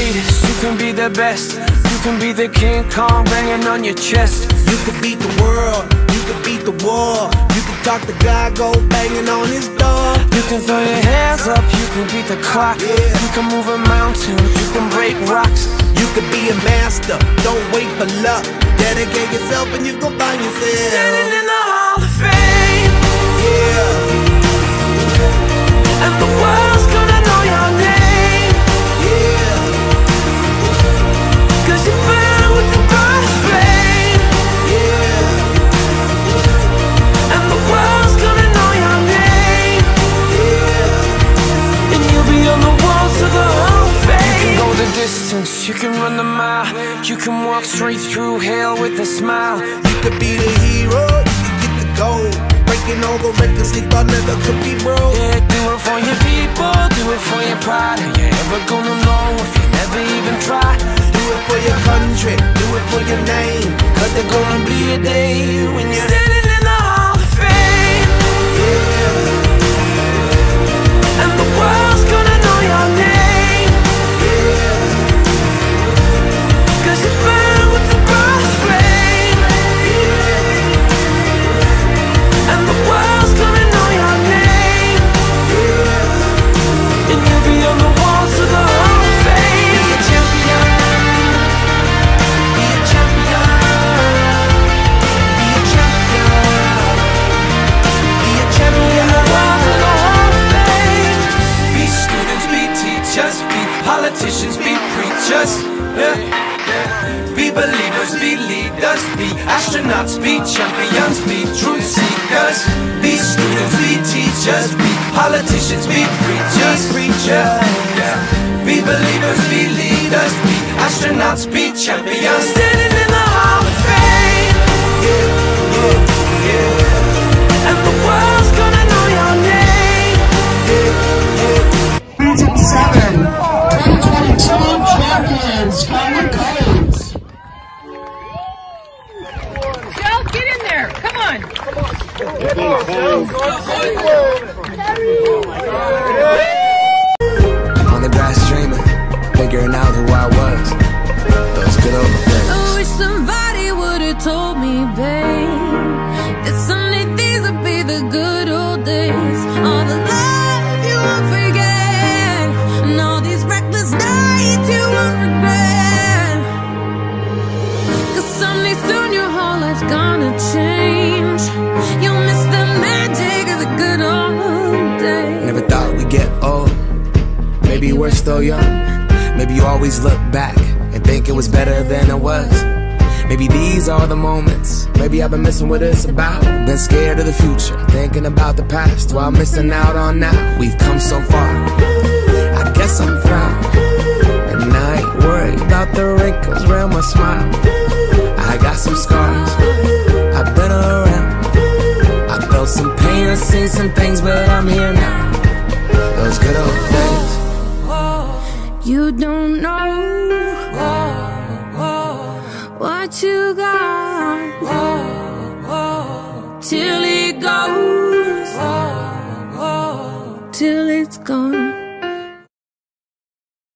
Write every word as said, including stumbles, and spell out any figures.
greatest, you can be the best. You can be the King Kong banging on your chest. You can beat the world, you can beat the war. You can talk to God, go banging on his door. You can throw your hands up, you can beat the clock. Yeah. You can move a mountain, you can break rocks. You can be a master, don't wait for luck. Dedicate yourself and you gon' find yourself standing in the Hall of Fame. Yeah. And the world's gonna know your name. Yeah. Cause you burn with the brightest flame. Yeah. And the world's gonna know your name. Yeah. And you'll be on the walls of the Hall of Fame. You can go the distance, you can run the mile. You can walk straight through hell with a smile. You could be the hero, you can get the gold. Breaking all the records they thought never could be broke. Yeah, do it for your people, do it for your pride. Are you ever gonna know if you never even try? Do it for your country, do it for your name. Cause there's gonna be a day when you're standing in the Hall of Fame. Yeah. And the world's gonna know your name. Yeah. Cause you burn with the brightest flame. Yeah. And the world's gonna know your name. Yeah. And you'll be on the walls of the Hall of Fame. Be a champion. Be a champion. Be a champion. Be a champion. The walls of the Hall of Fame. Be students, be teachers, be politicians, be preachers. Yeah. Be believers, be leaders, be astronauts, be champions, be truth seekers. Be students, be teachers, be politicians, be preachers, preachers. Yeah. Be believers, be leaders, be astronauts, be champions. Standing in the Hall of Fame. Yeah, yeah, yeah. And the world's gonna know your name. Region seven, twenty twenty-two champions from the Colts. Joe, get in there. Come on. On the grass dreaming, figuring out who I was. Those good old days. I wish somebody would've told me, babe, that someday these would be the good old days. All the love you won't forget, and all these reckless nights you won't regret. Cause someday soon your whole life's gonna change. You'll miss the magic of the good old days. Never thought we'd get old. Maybe we're still young. Maybe you always look back and think it was better than it was. Maybe these are the moments. Maybe I've been missing what it's about. Been scared of the future, thinking about the past while missing out on now. We've come so far, I guess I'm proud. And I ain't worried about the wrinkles around my smile. I got some scars, I've been around. I felt some pain, I've seen some things, but I'm here now. Those good old days. You don't know what you got till